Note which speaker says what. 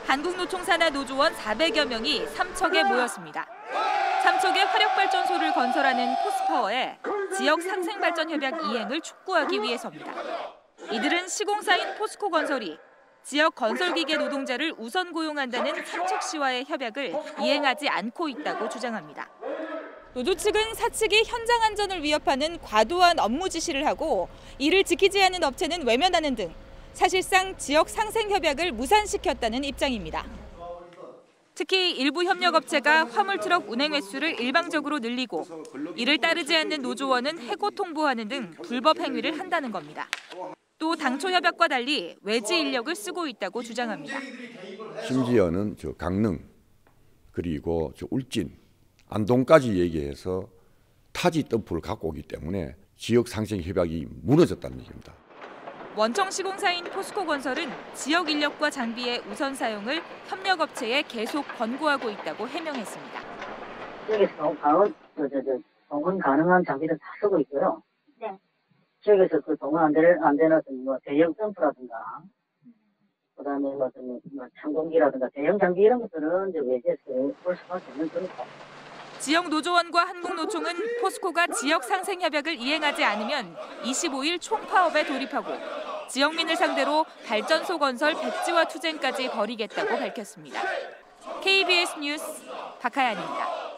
Speaker 1: 한국노총 산하 노조원 400여 명이 삼척에 모였습니다. 삼척에 화력발전소를 건설하는 포스파워에 지역 상생발전 협약 이행을 촉구하기 위해서입니다. 이들은 시공사인 포스코 건설이 지역 건설기계 노동자를 우선 고용한다는 삼척시와의 협약을 이행하지 않고 있다고 주장합니다. 노조 측은 사측이 현장 안전을 위협하는 과도한 업무 지시를 하고 이를 지키지 않은 업체는 외면하는 등 사실상 지역 상생 협약을 무산시켰다는 입장입니다. 특히 일부 협력업체가 화물트럭 운행 횟수를 일방적으로 늘리고 이를 따르지 않는 노조원은 해고 통보하는 등 불법 행위를 한다는 겁니다. 또 당초 협약과 달리 외지 인력을 쓰고 있다고 주장합니다.
Speaker 2: 심지어는 강릉 그리고 울진, 안동까지 얘기해서 타지 덤프를 갖고 오기 때문에 지역 상생 협약이 무너졌다는 얘기입니다.
Speaker 1: 원청 시공사인 포스코 건설은 지역 인력과 장비의 우선 사용을 협력업체에 계속 권고하고 있다고 해명했습니다.
Speaker 3: 지역에서 동원 가능한 장비를 다 쓰고 있고요. 네. 지역에서 그 동원 안 되는 대형 덤프라든가, 그다음에 천공기라든가 대형 장비 이런 것들은 외지에서 볼 수밖에 없는 거니까.
Speaker 1: 지역 노조원과 한국노총은 포스코가 지역 상생 협약을 이행하지 않으면 25일 총파업에 돌입하고 지역민을 상대로 발전소 건설 백지화 투쟁까지 벌이겠다고 밝혔습니다. KBS 뉴스 박하연입니다.